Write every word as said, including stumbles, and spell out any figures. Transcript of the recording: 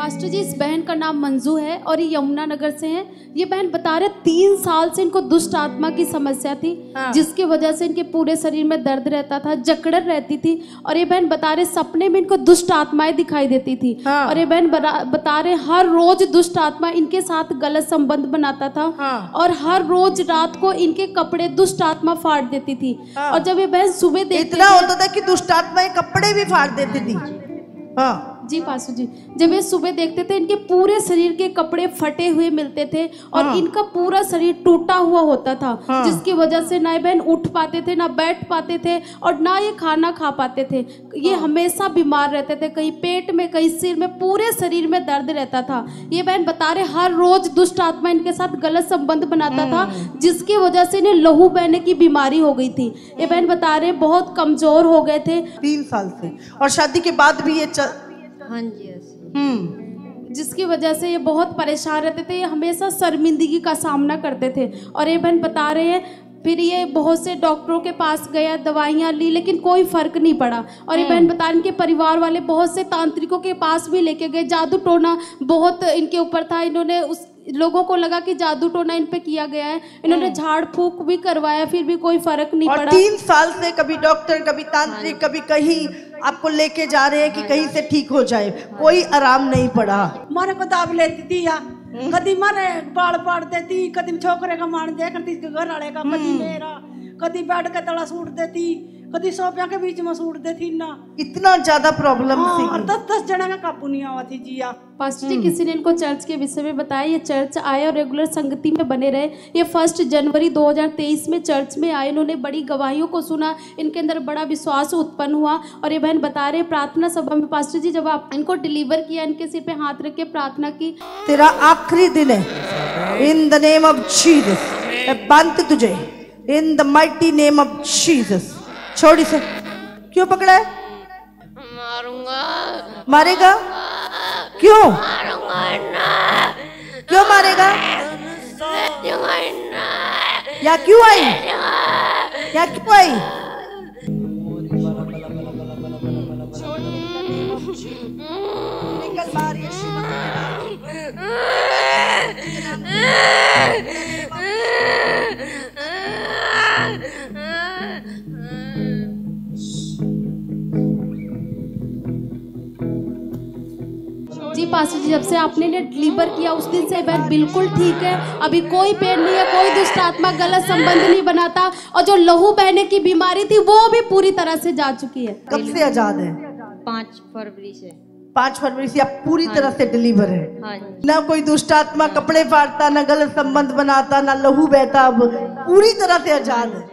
Pastor जी, इस बहन का नाम मंजू है और ये यमुना नगर से हैं। ये बहन बता रहे तीन साल से इनको दुष्ट आत्मा की समस्या थी, हाँ। जिसकी वजह से इनके पूरे शरीर में दर्द रहता था, जकड़न रहती थी। और ये बहन बता रहे सपने में इनको दुष्ट आत्माएं दिखाई देती थी, हाँ। और ये बहन बता रहे हर रोज दुष्ट आत्मा इनके साथ गलत संबंध बनाता था, हाँ। और हर रोज रात को इनके कपड़े दुष्ट आत्मा फाड़ देती थी, हाँ। और जब ये बहन सुबह देखते इतना होता था कि दुष्ट आत्माएं कपड़े भी फाड़ देती थी, हाँ जी पासू जी। जब ये सुबह देखते थे इनके पूरे शरीर के कपड़े फटे हुए मिलते थे और हाँ। इनका पूरा शरीर टूटा हुआ होता था, हाँ। जिसकी वजह से ना बहन उठ पाते थे, ना बैठ पाते थे और ना ये खाना खा पाते थे। ये हाँ। हमेशा बीमार रहते थे, कहीं पेट में कहीं सिर में, पूरे शरीर में दर्द रहता था। ये बहन बता रहे हर रोज दुष्ट आत्मा इनके साथ गलत संबंध बनाता था, जिसकी वजह से इन्हें लहू बहने की बीमारी हो गई थी। ये बहन बता रहे बहुत कमजोर हो गए थे तीन साल से, और शादी के बाद भी ये चल... हाँ जी, हम्म जिसकी वजह से ये बहुत परेशान रहते थे, ये हमेशा शर्मिंदगी का सामना करते थे। और ये बहन बता रहे हैं फिर ये बहुत से डॉक्टरों के पास गया, दवाइयाँ ली, लेकिन कोई फर्क नहीं पड़ा। और ये बहन बता रहे इनके परिवार वाले बहुत से तांत्रिकों के पास भी लेके गए, जादू टोना बहुत इनके ऊपर था। इन्होंने उस लोगों को लगा कि जादू टोना इन पे किया गया है, इन्होंने झाड़ फूक भी करवाया, फिर भी कोई फर्क नहीं और पड़ा। तीन साल से कभी डॉक्टर, कभी तांत्रिक, कभी कहीं आपको लेके जा रहे हैं कि कहीं से ठीक हो जाए, कोई आराम नहीं पड़ा। मारे को दाब लेती थी या कभी मारे बाल पाड़ देती, कभी छोकरे का मान दिया करती, घर वाले का, कभी मेरा, कभी बेड का तला सूट देती, कभी सोफिया के बीच में सूट देती ना। इतना ज्यादा प्रॉब्लम थी, और दस दस जना का काबू नहीं हुआ थी जी। आप पास्टर जी, किसी ने इनको चर्च के विषय में बताया, ये चर्च आए और रेगुलर संगति में बने रहे। ये फर्स्ट जनवरी दो हज़ार तेईस में चर्च में आए, इन्होंने बड़ी गवाहियों को सुना, इनके अंदर बड़ा विश्वास उत्पन्न हुआ। और ये बहन बता रहे प्रार्थना सभा में पास्टर जी जब आप इनको डिलीवर किया, इनके सिर पे हाथ रख के प्रार्थना की, तेरा आखिरी दिन है, in the name of Jesus मैं बांधती तुझे, in the mighty name of Jesus. छोड़ इसे। क्यों पकड़ा है? मारूंगा। मारेगा? क्यों? मारूंगा ना। क्यों मारेगा? ना। या क्यों आई? या क्यों आई? निकल बाहर यीशु जी पास्टर जी, जब से आपने ने डिलीवर किया उस दिन से बहन बिल्कुल ठीक है, अभी कोई पेन नहीं है, कोई दुष्ट आत्मा गलत संबंध नहीं बनाता, और जो लहू बहने की बीमारी थी वो भी पूरी तरह से जा चुकी है। कब से आजाद है? पाँच फरवरी से। पाँच फरवरी से आप पूरी तरह से डिलीवर है, हाँ। ना कोई दुष्ट आत्मा कपड़े फाड़ता, ना गलत संबंध बनाता, ना लहू बहता, अब पूरी तरह से आजाद है।